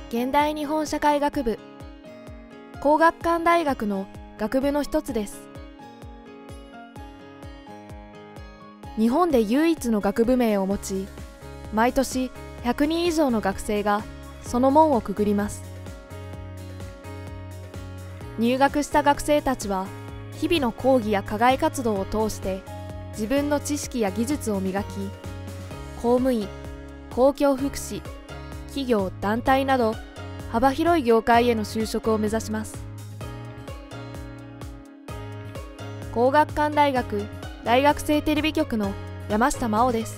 現代日本社会学部、皇學館大学の学部の一つです。日本で唯一の学部名を持ち、毎年100人以上の学生がその門をくぐります。入学した学生たちは、日々の講義や課外活動を通して自分の知識や技術を磨き、公務員、公共福祉、企業・団体など幅広い業界への就職を目指します。皇學館大学大学生テレビ局の山下真央です。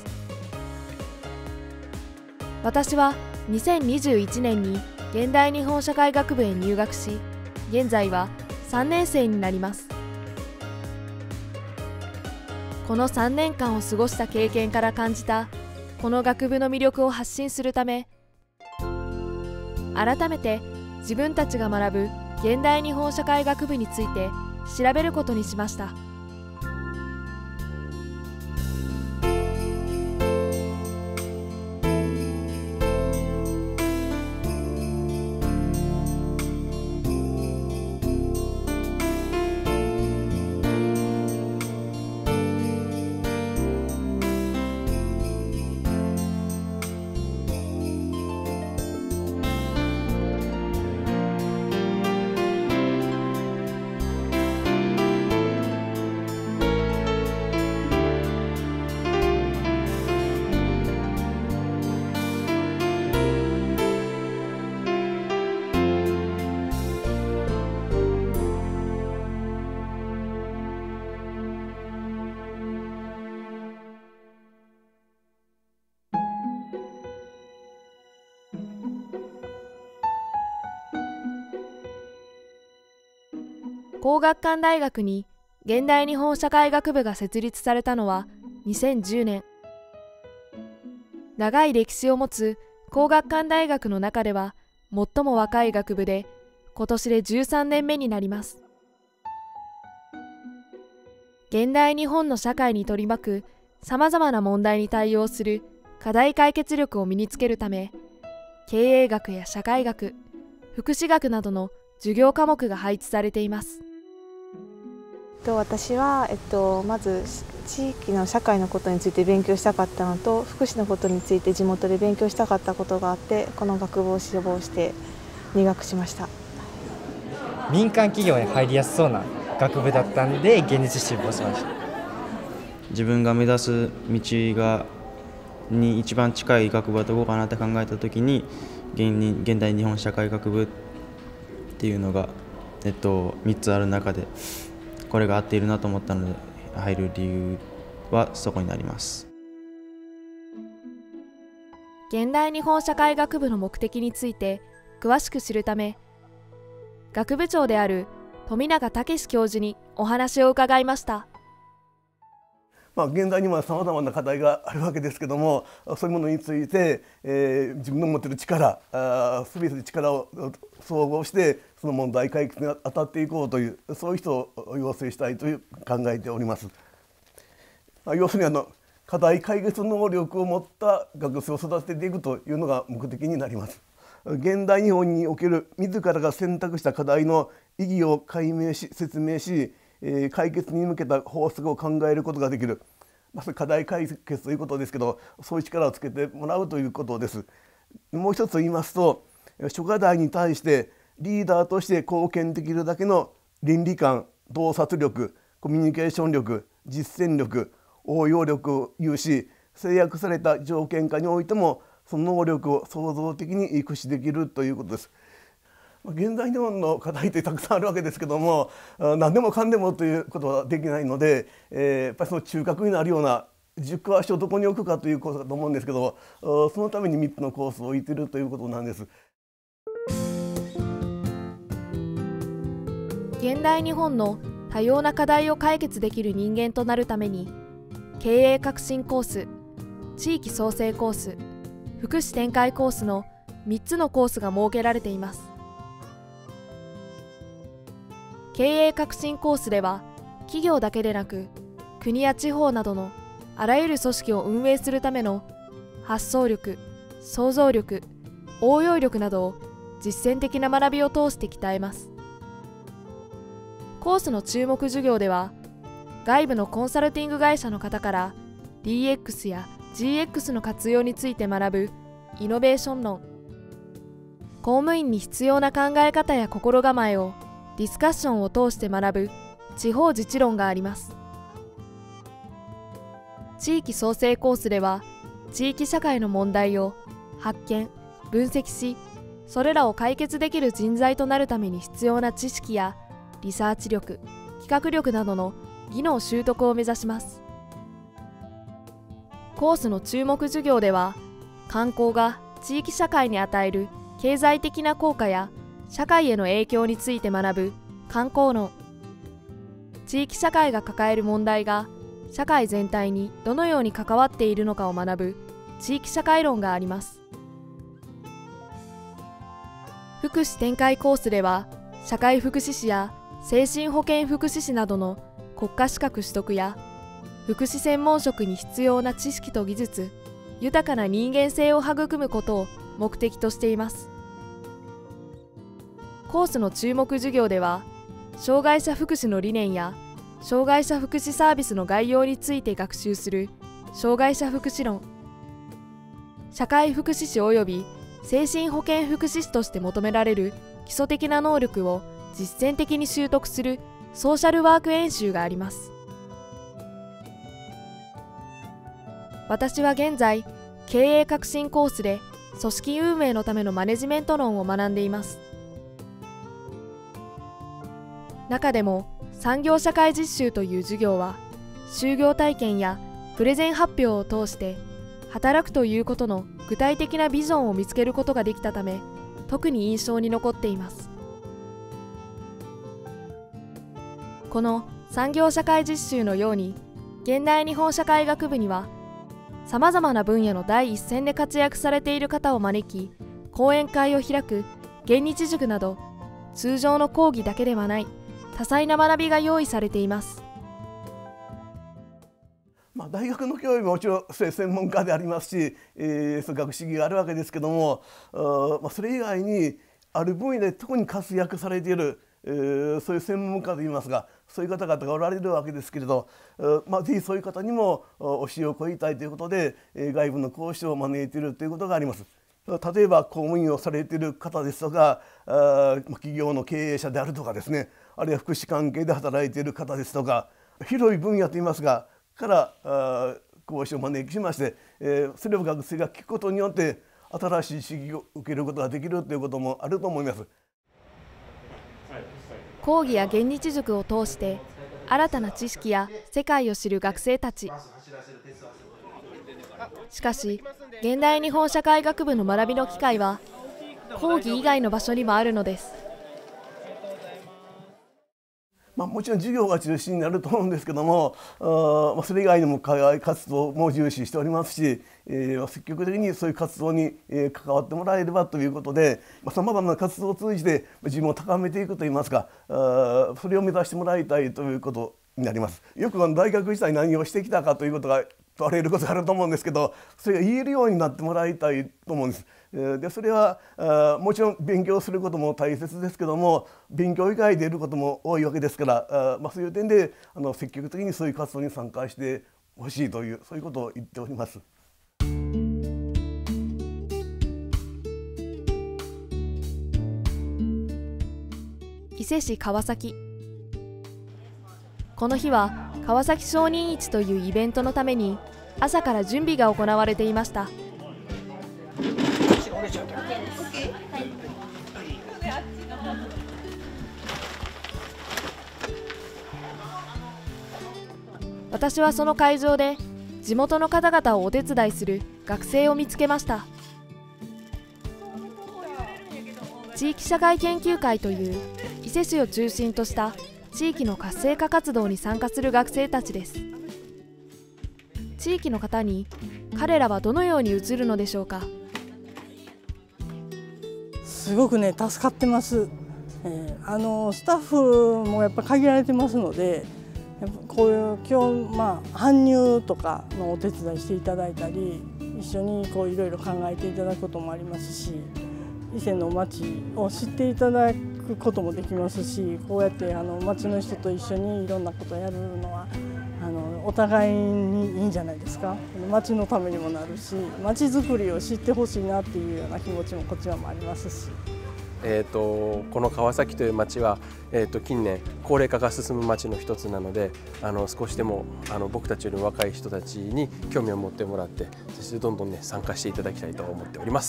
私は2021年に現代日本社会学部へ入学し、現在は3年生になります。この3年間を過ごした経験から感じたこの学部の魅力を発信するため、改めて自分たちが学ぶ現代日本社会学部について調べることにしました。皇學館大学に現代日本社会学部が設立されたのは2010年。長い歴史を持つ皇學館大学の中では最も若い学部で、今年で13年目になります。現代日本の社会に取り巻くさまざまな問題に対応する課題解決力を身につけるため、経営学や社会学、福祉学などの授業科目が配置されています。 私は、まず地域の社会のことについて勉強したかったのと、福祉のことについて地元で勉強したかったことがあって、この学部を志望して入学しました。 民間企業に入りやすそうな学部だったんで現実志望しました。 自分が目指す道に一番近い学部はどこかなって考えたときに、現代日本社会学部っていうのが、3つある中でこれが合っているなと思ったので、入る理由はそこになります。 現代日本社会学部の目的について詳しく知るため、学部長である富永武教授にお話を伺いました。 現代にはさまざまな課題があるわけですけども、そういうものについて、自分の持っている力、全ての力を総合してその問題解決に当たっていこうという、そういう人を養成したいと考えております。要するに課題解決能力を持った学生を育てていくというのが目的になります。現代日本における自らが選択した課題の意義を解明し説明し、解決に向けた方策を考えることができる、課題解決ということですけど、そういう力をつけてもらうということです。もう一つ言いますと、諸課題に対してリーダーとして貢献できるだけの倫理観、洞察力、コミュニケーション力、実践力、応用力を有し、制約された条件下においてもその能力を創造的に駆使できるということです。現代日本の課題ってたくさんあるわけですけども、何でもかんでもということはできないので、やっぱりその中核になるような軸足をどこに置くかということだと思うんですけど、そのために3つのコースを置いているということなんです。 現代日本の多様な課題を解決できる人間となるために、経営革新コース、地域創生コース、福祉展開コースの3つのコースが設けられています。経営革新コースでは、企業だけでなく国や地方などのあらゆる組織を運営するための発想力、想像力、応用力などを実践的な学びを通して鍛えます。コースの注目授業では、外部のコンサルティング会社の方から DX や GX の活用について学ぶイノベーション論、公務員に必要な考え方や心構えをディスカッションを通して学ぶ地方自治論があります。地域創生コースでは、地域社会の問題を発見・分析し、それらを解決できる人材となるために必要な知識やリサーチ力、企画力などの技能習得を目指します。コースの注目授業では、観光が地域社会に与える経済的な効果や社会への影響について学ぶ観光論、地域社会が抱える問題が社会全体にどのように関わっているのかを学ぶ地域社会論があります。福祉展開コースでは、社会福祉士や精神保健福祉士などの国家資格取得や、福祉専門職に必要な知識と技術、豊かな人間性を育むことを目的としています。コースの注目授業では、障害者福祉の理念や障害者福祉サービスの概要について学習する障害者福祉論、社会福祉士及び精神保健福祉士として求められる基礎的な能力を実践的に習得するソーシャルワーク演習があります。私は現在、経営革新コースで組織運営のためのマネジメント論を学んでいます。中でも産業社会実習という授業は、就業体験やプレゼン発表を通して働くということの具体的なビジョンを見つけることができたため、特に印象に残っています。この産業社会実習のように、現代日本社会学部にはさまざまな分野の第一線で活躍されている方を招き、講演会を開く現日塾など、通常の講義だけではない多彩な学びが用意されています。 大学の教育ももちろん専門家でありますし、学識があるわけですけども、それ以外にある分野で特に活躍されている、そういう専門家といいますか、そういう方々がおられるわけですけれど、ぜひそういう方にも教えを請いたいということで、外部の講師を招いているということがあります。例えば公務員をされている方ですとか、企業の経営者であるとかですね、あるいは福祉関係で働いている方ですとか、広い分野といいますかから講師を招きしまして、それを学生が聞くことによって新しい刺激を受けることができるということもあると思います。 講義や現日塾を通して新たな知識や世界を知る学生たち。しかし、現代日本社会学部の学びの機会は講義以外の場所にもあるのです。 もちろん授業が中心になると思うんですけども、それ以外にも課外活動も重視しておりますし、積極的にそういう活動に関わってもらえればということで、さまざまな活動を通じて自分を高めていくといいますか、それを目指してもらいたいということになります。よく大学時代何をしてきたかということが問われることがあると思うんですけど、それが言えるようになってもらいたいと思うんです。でそれはもちろん勉強することも大切ですけども、勉強以外で得ることも多いわけですから、そういう点で積極的にそういう活動に参加してほしいという、そういうことを言っております。 伊勢市川崎。この日は川崎商人市というイベントのために朝から準備が行われていました。私はその会場で地元の方々をお手伝いする学生を見つけました。地域社会研究会という伊勢市を中心とした地域の活性化活動に参加する学生たちです。地域の方に彼らはどのように映るのでしょうか。 すごくね、助かってます。スタッフもやっぱ限られてますので、やっぱこういう今日搬入とかのお手伝いしていただいたり、一緒にいろいろ考えていただくこともありますし、 伊勢の町を知っていただくこともできますし、こうやって町の人と一緒にいろんなことをやるのはお互いにいいんじゃないですか。町のためにもなるし、町づくりを知ってほしいなっていうような気持ちもこちらもありますし。 この川崎という町は、近年高齢化が進む町の一つなので、少しでも僕たちより若い人たちに興味を持ってもらって、そしてどんどんね参加していただきたいと思っております。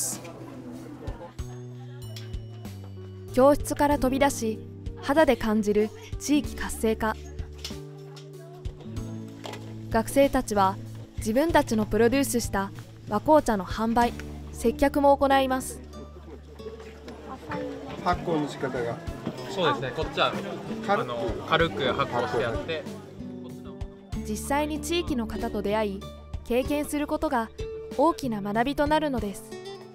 教室から飛び出し肌で感じる地域活性化。学生たちは自分たちのプロデュースした和紅茶の販売・接客も行います。 発酵の仕方がそうですね、こっちは軽く発酵してあって、 実際に地域の方と出会い経験することが大きな学びとなるのです。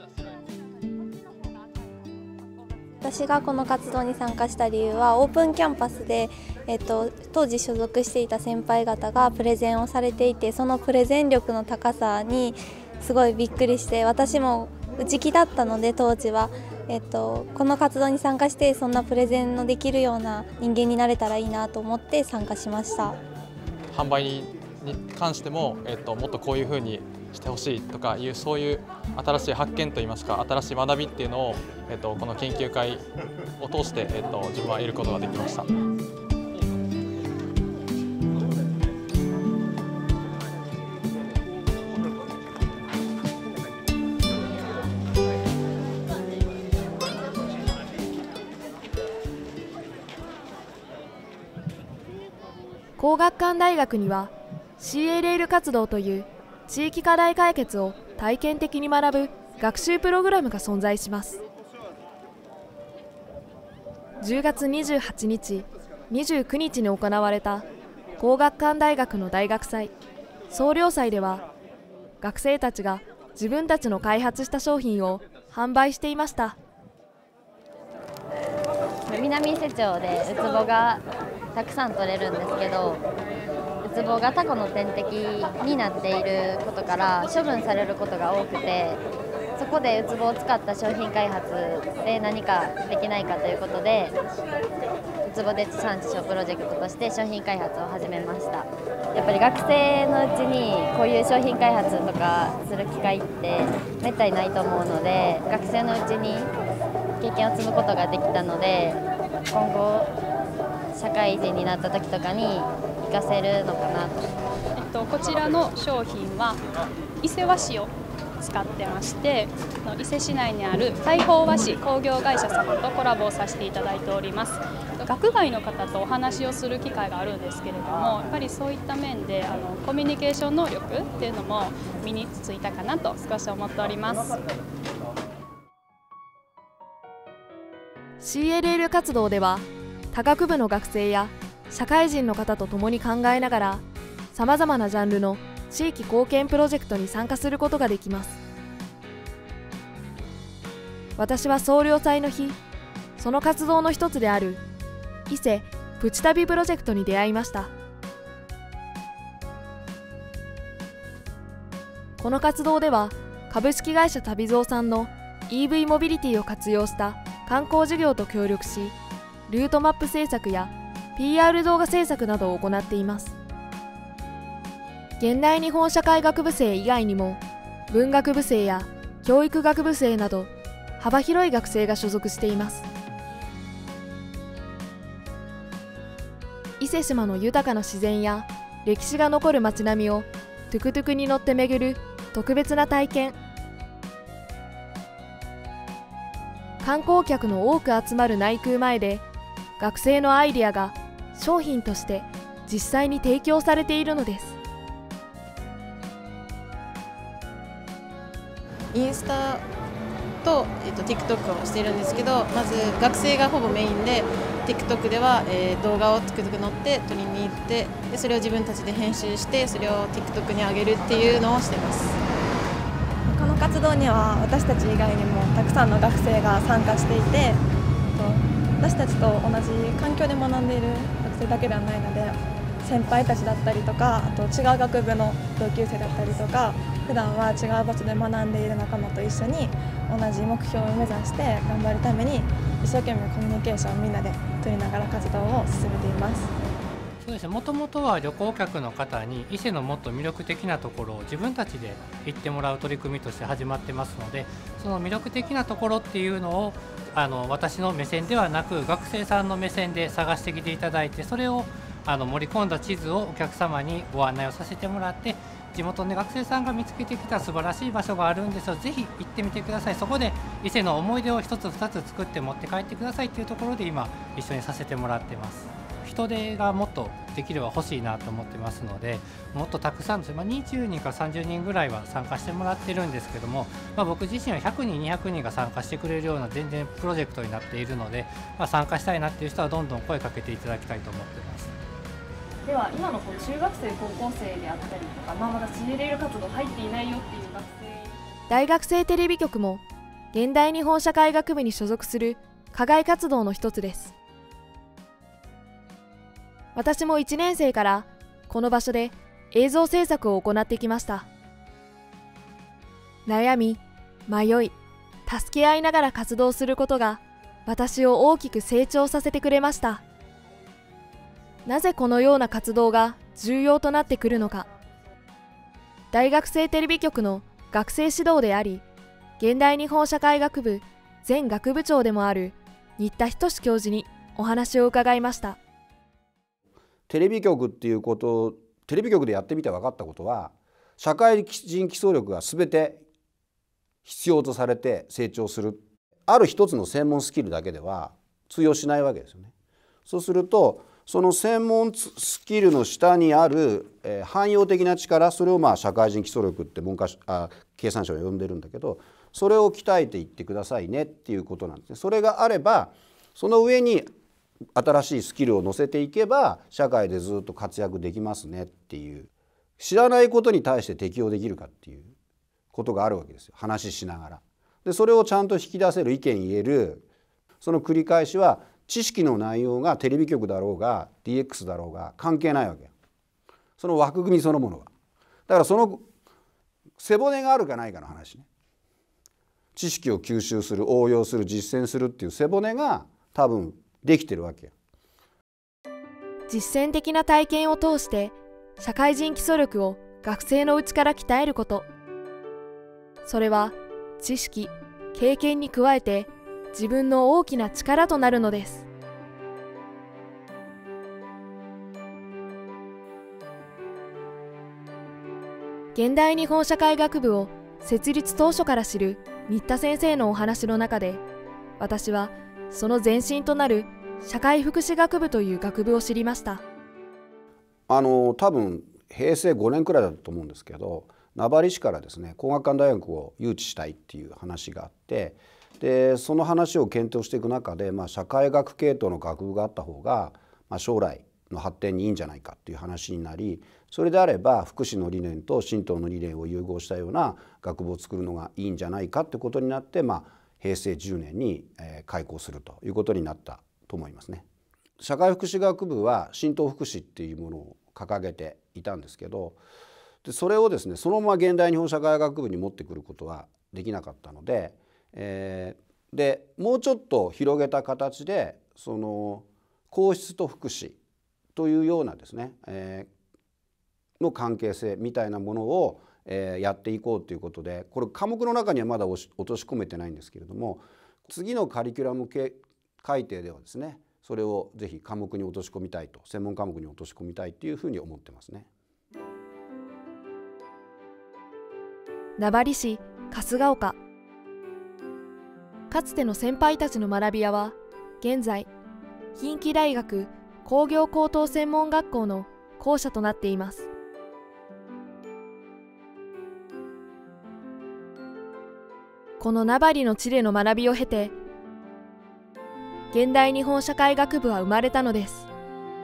私がこの活動に参加した理由は、オープンキャンパスで、当時所属していた先輩方がプレゼンをされていて、そのプレゼン力の高さにすごいびっくりして、私も内気だったので当時は、この活動に参加してそんなプレゼンのできるような人間になれたらいいなと思って参加しました。 販売に関しても、もっとこういうふうにしてほしいとかいう、そういう新しい発見といいますか、新しい学びっていうのを、この研究会を通して、自分は得ることができました。 皇學館大学には CLL 活動という地域課題解決を体験的に学ぶ学習プログラムが存在します。10月28日、29日に行われた皇學館大学の大学祭、総領祭では、学生たちが自分たちの開発した商品を販売していました。 南伊勢町でウツボがたくさん取れるんですけど、ウツボがタコの天敵になっていることから処分されることが多くて、そこでウツボを使った商品開発で何かできないかということで、ウツボで地産地消プロジェクトとして商品開発を始めました。やっぱり学生のうちにこういう商品開発とかする機会ってめったにないと思うので、学生のうちに経験を積むことができたので、今後社会人になった時とかに活かせるのかなと。 こちらの商品は伊勢和紙を使ってまして、伊勢市内にある大宝和紙工業会社様とコラボをさせていただいております。学外の方とお話をする機会があるんですけれども、やっぱりそういった面でコミュニケーション能力っていうのも身についたかなと少し思っております。 CLL 活動では科学部の学生や社会人の方と共に考えながら、さまざまなジャンルの地域貢献プロジェクトに参加することができます。私は総領祭の日、その活動の一つである伊勢プチ旅プロジェクトに出会いました。この活動では株式会社旅蔵さんの EV モビリティを活用した観光事業と協力し、ルートマップ制作や PR 動画制作などを行っています。現代日本社会学部生以外にも文学部生や教育学部生など幅広い学生が所属しています。伊勢志摩の豊かな自然や歴史が残る街並みをトゥクトゥクに乗って巡る特別な体験。観光客の多く集まる内宮前で、学生のアイデアが商品として実際に提供されているのです。 インスタと、TikTok をしているんですけど、まず学生がほぼメインで TikTok では、動画をトゥクトゥク乗って撮りに行って、でそれを自分たちで編集してそれを TikTok に上げるっていうのをしてます。 この活動には私たち以外にもたくさんの学生が参加していて、私たちと同じ環境で学んでいる学生だけではないので、先輩たちだったりとか、あと違う学部の同級生だったりとか、 普段は違う場所で学んでいる仲間と一緒に同じ目標を目指して頑張るために一生懸命コミュニケーションをみんなで取りながら活動を進めています。 そうですね、もともとは旅行客の方に伊勢のもっと魅力的なところを自分たちで行ってもらう取り組みとして始まってますので、その魅力的なところっていうのを私の目線ではなく学生さんの目線で探してきていただいて、それを盛り込んだ地図をお客様にご案内をさせてもらって、地元の学生さんが見つけてきた素晴らしい場所があるんですよ、ぜひ行ってみてください、そこで伊勢の思い出を1つ2つ作って持って帰ってくださいというところで今一緒にさせてもらってます。人手がもっとできれば欲しいなと思ってますので、もっとたくさんの、20人から30人ぐらいは参加してもらってるんですけども、僕自身は100人200人が参加してくれるような全然プロジェクトになっているので、参加したいなっていう人はどんどん声かけていただきたいと思ってます。 では今の中学生高校生であったりとか、まだ CLL 活動入っていないよっていう学生、大学生テレビ局も現代日本社会学部に所属する課外活動の一つです。私も1年生からこの場所で映像制作を行ってきました。悩み、迷い、助け合いながら活動することが私を大きく成長させてくれました。なぜこのような活動が重要となってくるのか。大学生テレビ局の学生指導であり、現代日本社会学部前学部長でもある新田仁教授にお話を伺いました。 テレビ局っていうこと、テレビ局でやってみて分かったことは、社会人基礎力が全て必要とされて成長する。ある一つの専門スキルだけでは通用しないわけですよね。そうすると、その専門スキルの下にある、汎用的な力、それを社会人基礎力って経産省は呼んでるんだけど、それを鍛えていってくださいねっていうことなんですね。それがあれば、その上に新しいスキルを乗せていけば社会でずっと活躍できますねっていう、知らないことに対して適応できるかっていうことがあるわけですよ、話しながら。でそれをちゃんと引き出せる、意見言える、その繰り返しは知識の内容がテレビ局だろうが DX だろうが関係ないわけよ、その枠組みそのものが。だからその背骨があるかないかの話ね。知識を吸収する、応用する、実践するっていう背骨が多分できてるわけよ。 実践的な体験を通して社会人基礎力を学生のうちから鍛えること、それは知識・経験に加えて自分の大きな力となるのです。現代日本社会学部を設立当初から知る新田先生のお話の中で、私はその前身となる社会福祉学部という学部を知りました。 多分平成5年くらいだったと思うんですけど、名張市からですね、工学館大学を誘致したいっていう話があって、でその話を検討していく中で、社会学系統の学部があった方が、将来の発展にいいんじゃないかっていう話になり、それであれば福祉の理念と神道の理念を融合したような学部を作るのがいいんじゃないかってことになって、平成10年に開校するということになったと思いますね。社会福祉学部は神道福祉っていうものを掲げていたんですけど、でそれをですね、そのまま現代日本社会学部に持ってくることはできなかったので、でもうちょっと広げた形でその皇室と福祉というようなですね、の関係性みたいなものをやっていこうということで、これ科目の中にはまだ落とし込めてないんですけれども、次のカリキュラム改定ではですね、それをぜひ科目に落とし込みたいと、専門科目に落とし込みたいというふうに思ってますね。 名張市春日丘。かつての先輩たちの学び屋は現在近畿大学工業高等専門学校の校舎となっています。この名張の地での学びを経て、現代日本社会学部は生まれたのです。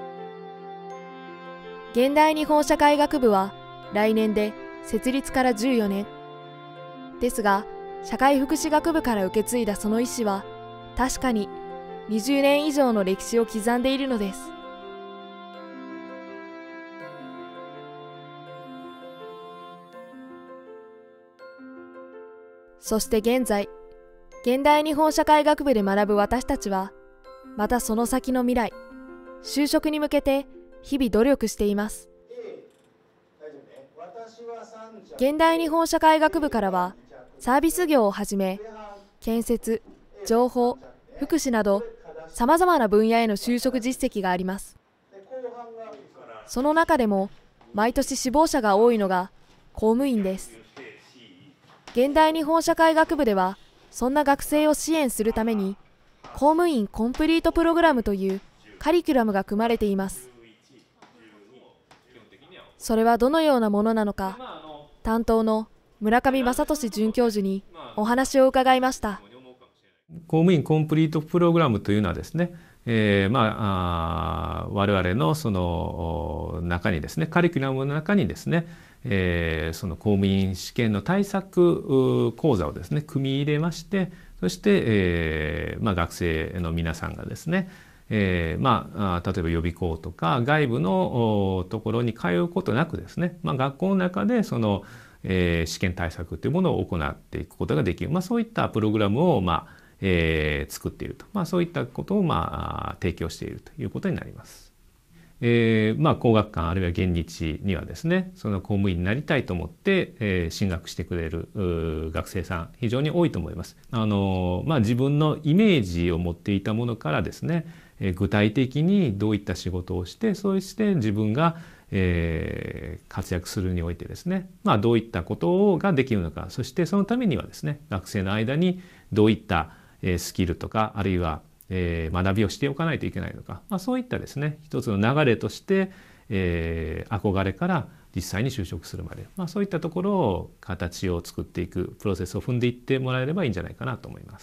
現代日本社会学部は来年で設立から14年。ですが、社会福祉学部から受け継いだその意思は、確かに20年以上の歴史を刻んでいるのです。 そして現在、現代日本社会学部で学ぶ私たちは、またその先の未来、就職に向けて日々努力しています。現代日本社会学部からは、サービス業をはじめ、建設、情報、福祉など、さまざまな分野への就職実績があります。その中でも、毎年志望者が多いのが公務員です。現代日本社会学部では、そんな学生を支援するために、公務員コンプリートプログラムというカリキュラムが組まれています。それはどのようなものなのか、担当の村上正俊准教授にお話を伺いました。 公務員コンプリートプログラムというのはですね、我々のその中にですね、カリキュラムの中にですね、その公務員試験の対策講座をですね、組み入れまして、そして、学生の皆さんがですね、例えば予備校とか外部のところに通うことなくですね、学校の中でその、試験対策というものを行っていくことができる、そういったプログラムを作っていると、そういったことを提供しているということになります。工学館あるいは現日にはですね、その公務員になりたいと思って、進学してくれる学生さん非常に多いと思います。自分のイメージを持っていたものからですね、具体的にどういった仕事をして、そして自分が活躍するにおいてですね、どういったことができるのか、そしてそのためにはですね、学生の間にどういったスキルとか、あるいは学びをしておかないといけないのか、そういったですね、一つの流れとして、憧れから実際に就職するまで、そういったところを形を作っていくプロセスを踏んでいってもらえればいいんじゃないかなと思います。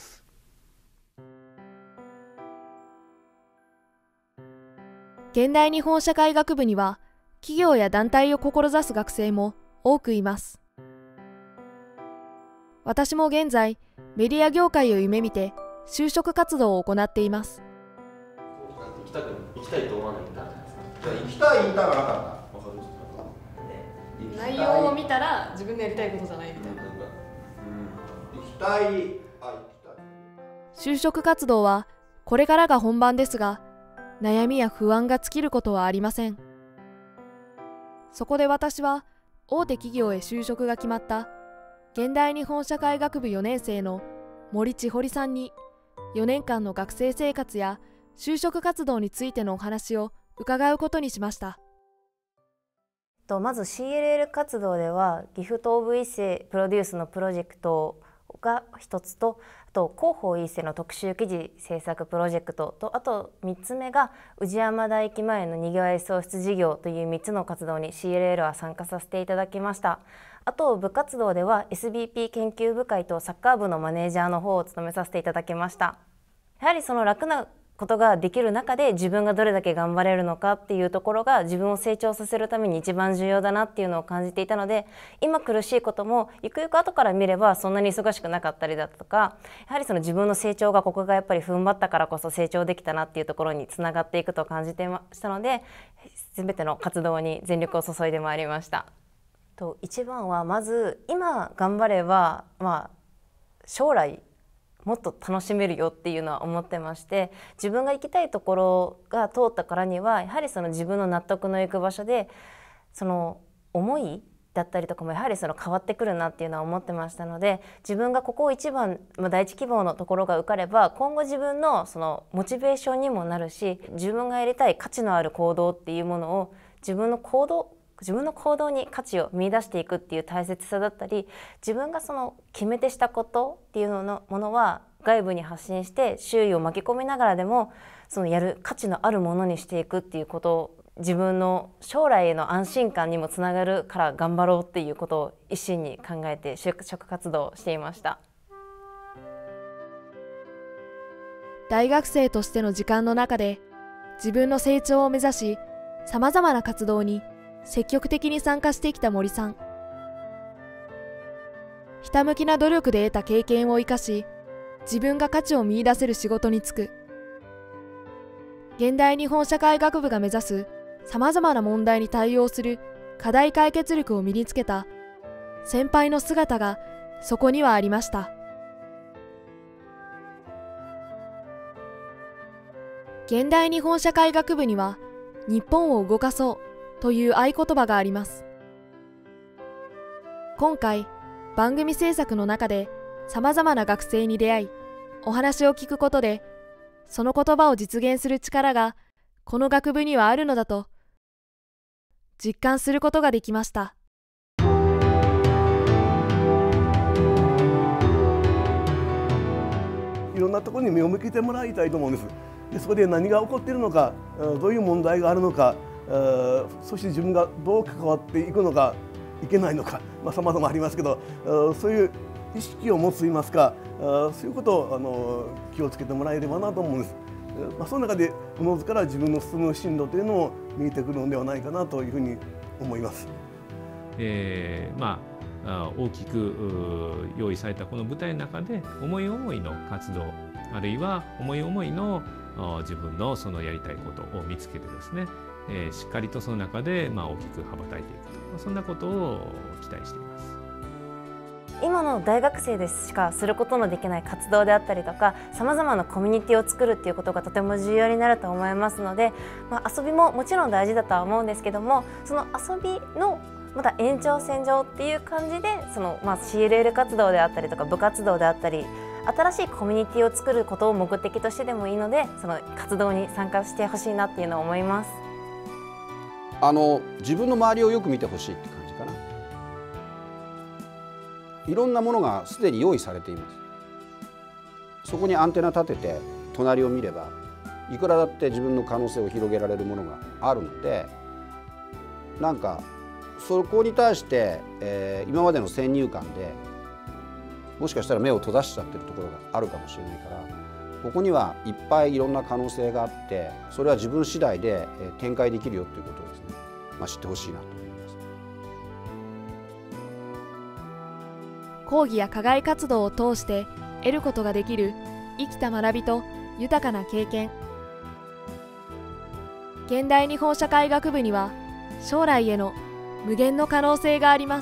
現代日本社会学部には企業や団体を志す学生も多くいます。私も現在メディア業界を夢見て就職活動を行っています。 行きたいと思わないんだ。 行きたい言いたらなかった。内容を見たら自分のやりたいことじゃないみたいな。 行きたい。 就職活動はこれからが本番ですが、悩みや不安が尽きることはありません。そこで私は大手企業へ就職が決まった現代日本社会学部4年生の森千堀さんに4年間の学生生活や就職活動についてのお話を伺うことにしました。 まず CLL 活動ではギフト・オブ・イッセプロデュースのプロジェクトが一つと、あと広報イッセの特集記事制作プロジェクトと、あと3つ目が宇治山田駅前のにぎわい創出事業という3つの活動に CLL は参加させていただきました。あと部活動では SBP 研究部会とサッカー部のマネージャーの方を務めさせていただきました。やはりその楽なことができる中で自分がどれだけ頑張れるのかっていうところが自分を成長させるために一番重要だなっていうのを感じていたので、今苦しいこともゆくゆく後から見ればそんなに忙しくなかったりだとか、やはりその自分の成長がここがやっぱり踏ん張ったからこそ成長できたなっていうところにつながっていくと感じてましたので、全ての活動に全力を注いでまいりました。一番はまず今頑張れば、将来もっと楽しめるよっていうのは思ってまして、自分が行きたいところが通ったからにはやはりその自分の納得のいく場所でその思いだったりとかもやはりその変わってくるなっていうのは思ってましたので、自分がここを一番、第一希望のところが受かれば今後自分のそのモチベーションにもなるし、自分がやりたい価値のある行動っていうものを自分の行動に価値を見出していくっていう大切さだったり、自分がその決めてしたことっていうものは外部に発信して周囲を巻き込みながらでもそのやる価値のあるものにしていくっていうことを、自分の将来への安心感にもつながるから頑張ろうっていうことを一心に考えて就職活動をしていました。 大学生としての時間の中で自分の成長を目指し、さまざまな活動に積極的に参加してきた森さん。ひたむきな努力で得た経験を生かし、自分が価値を見出せる仕事に就く。現代日本社会学部が目指すさまざまな問題に対応する課題解決力を身につけた先輩の姿がそこにはありました。現代日本社会学部には日本を動かそうという合言葉があります。今回番組制作の中でさまざまな学生に出会いお話を聞くことでその言葉を実現する力がこの学部にはあるのだと実感することができました。 いろんなところに目を向けてもらいたいと思うんです。でそこで何が起こっているのか、どういう問題があるのか、そして自分がどう関わっていくのかいけないのか、さまざまありますけど、そういう意識を持つといいますか、そういうことを気をつけてもらえればなと思うんです。その中でおのずから自分の進む進路というのも見えてくるのではないかなというふうに思います。 大きく用意されたこの舞台の中で思い思いの活動あるいは思い思いの自分のそのやりたいことを見つけてですね、しっかりとその中で大きく羽ばたいていくと、そんなことを期待しています。 今の大学生でしかすることのできない活動であったりとか、さまざまなコミュニティを作るっていうことがとても重要になると思いますので、遊びももちろん大事だとは思うんですけども、その遊びのまた延長線上っていう感じでCLL 活動であったりとか部活動であったり新しいコミュニティを作ることを目的としてでもいいので、その活動に参加してほしいなっていうのを思います。 自分の周りをよく見てほしいって感じかな。いろんなものがすでに用意されています。そこにアンテナ立てて隣を見ればいくらだって自分の可能性を広げられるものがあるので、なんかそこに対して、今までの先入観でもしかしたら目を閉ざしちゃってるところがあるかもしれないから、ここにはいっぱいいろんな可能性があって、それは自分次第で展開できるよということをですね、知ってほしいなと思います。 講義や課外活動を通して得ることができる生きた学びと豊かな経験。現代日本社会学部には将来への無限の可能性があります。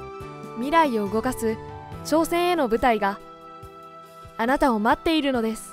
未来を動かす挑戦への舞台があなたを待っているのです。